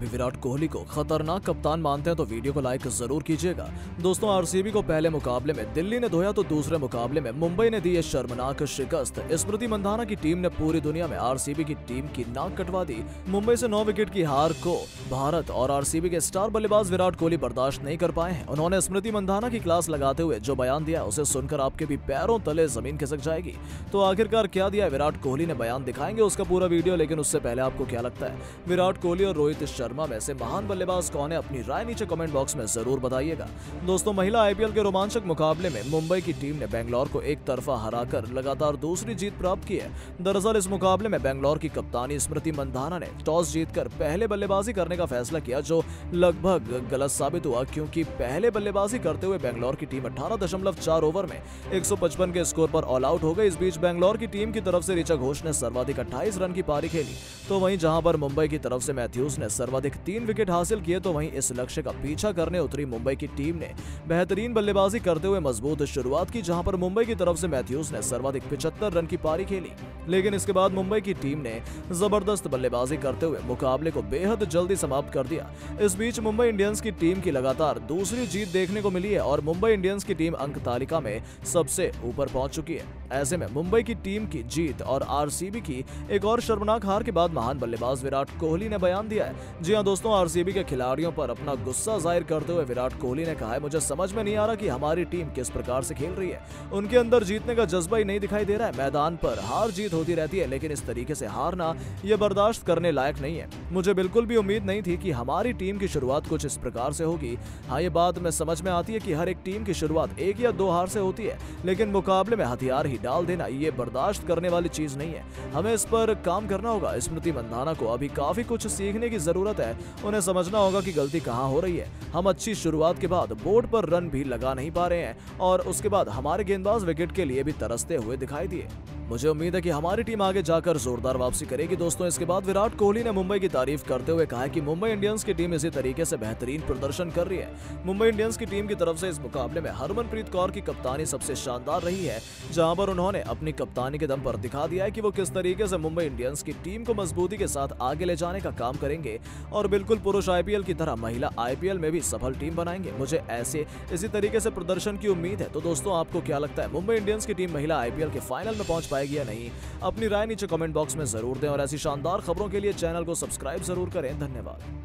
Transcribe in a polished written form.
भी विराट कोहली को खतरनाक कप्तान मानते हैं तो वीडियो को लाइक जरूर कीजिएगा। दोस्तों, आरसीबी को पहले मुकाबले में दिल्ली ने धोया तो दूसरे मुकाबले में मुंबई ने दी ये शर्मनाक शिकस्त। स्मृति मंधाना की टीम ने पूरी दुनिया में आरसीबी की टीम की नाक कटवा दी। मुंबई से 9 विकेट की हार को भारत और आरसीबी के स्टार बल्लेबाज विराट कोहली बर्दाश्त नहीं कर पाए हैं। उन्होंने स्मृति मंधाना की क्लास लगाते हुए जो बयान दिया उसे सुनकर आपके भी पैरों तले जमीन खिसक जाएगी। तो आखिरकार क्या दिया विराट कोहली ने बयान, दिखाएंगे उसका पूरा वीडियो। लेकिन उससे पहले आपको क्या लगता है विराट कोहली और रोहित शर्मा में से महान बल्लेबाज कौन है? अपनी राय नीचे कमेंट बॉक्स में जरूर बताइएगा। दोस्तों, महिला आईपीएल के रोमांचक मुकाबले में मुंबई की टीम ने बेंगलोर को एक तरफा हराकर लगातार दूसरी जीत प्राप्त की है। दरअसल इस मुकाबले में बेंगलोर की कप्तानी स्मृति मंधाना ने टॉस जीतकर पहले बल्लेबाजी करने का फैसला किया, जो लगभग गलत साबित हुआ क्योंकि पहले बल्लेबाजी करते हुए बेंगलोर की टीम 18.4 ओवर में 155 के स्कोर पर ऑल आउट हो गई। इस बीच बेंगलोर की टीम की तरफ से ऋचा घोष ने सर्वाधिक 28 रन की पारी खेली, तो वहीं जहां पर मुंबई की तरफ से मैथ्यूज ने सर्वाधिक 3 विकेट हासिल किए। तो वहीं इस लक्ष्य का पीछा करने उतरी मुंबई की टीम ने बेहतरीन बल्लेबाजी करते हुए मजबूत शुरुआत की, जहां पर मुंबई की तरफ से मैथ्यूज ने सर्वाधिक 75 रन की पारी खेली। लेकिन इसके बाद मुंबई की टीम ने जबरदस्त बल्लेबाजी करते हुए मुकाबले को बेहद जल्दी समाप्त कर दिया। इस बीच मुंबई इंडियंस की टीम की लगातार दूसरी जीत देखने को मिली है और मुंबई इंडियंस की टीम अंक तालिका में सबसे ऊपर पहुंच चुकी है। ऐसे में मुंबई की टीम की जीत और आरसीबी की एक और शर्मनाक हार के बाद महान बल्लेबाज विराट कोहली ने बयान दिया है। जी हां दोस्तों, आरसीबी के खिलाड़ियों पर अपना गुस्सा जाहिर करते हुए विराट कोहली ने कहा है, मुझे समझ में नहीं आ रहा कि हमारी टीम किस प्रकार से खेल रही है। उनके अंदर जीतने का जज्बा ही नहीं दिखाई दे रहा है। मैदान पर हार जीत होती रहती है, लेकिन इस तरीके से हारना यह बर्दाश्त करने लायक नहीं है। मुझे बिल्कुल भी उम्मीद नहीं थी कि हमारी टीम की शुरुआत कुछ इस प्रकार से होगी। हाँ, ये बात में समझ में आती है कि हर एक टीम की शुरुआत 1 या 2 हार से होती है, लेकिन मुकाबले में हथियार ही डाल देना ये बर्दाश्त करने वाली चीज नहीं है। हमें इस पर काम करना होगा। स्मृति मंधाना को अभी काफी कुछ सीखने की जरूरत है। उन्हें समझना होगा कि गलती कहां हो रही है। हम अच्छी शुरुआत के बाद बोर्ड पर रन भी लगा नहीं पा रहे हैं और उसके बाद हमारे गेंदबाज विकेट के लिए भी तरसते हुए दिखाई दिए। मुझे उम्मीद है कि हमारी टीम आगे जाकर जोरदार वापसी करेगी। दोस्तों, इसके बाद विराट कोहली ने मुंबई की तारीफ करते हुए कहा कि मुंबई इंडियंस की टीम इसी तरीके से बेहतरीन प्रदर्शन कर रही है। मुंबई इंडियंस की टीम की तरफ से इस मुकाबले में हरमनप्रीत कौर की कप्तानी सबसे शानदार रही है, जहां पर उन्होंने अपनी कप्तानी के दम पर दिखा दिया है कि वो किस तरीके से मुंबई इंडियंस की टीम को मजबूती के साथ आगे ले जाने का काम करेंगे और बिल्कुल पुरुष आईपीएल की तरह महिला आईपीएल में भी सफल टीम बनाएंगे। मुझे इसी तरीके से प्रदर्शन की उम्मीद है। तो दोस्तों, आपको क्या लगता है मुंबई इंडियंस की टीम महिला आईपीएल के फाइनल में पहुंच पाएगी या नहीं? अपनी राय नीचे कमेंट बॉक्स में जरूर दें और ऐसी शानदार खबरों के लिए चैनल को सब्सक्राइब जरूर करें। धन्यवाद।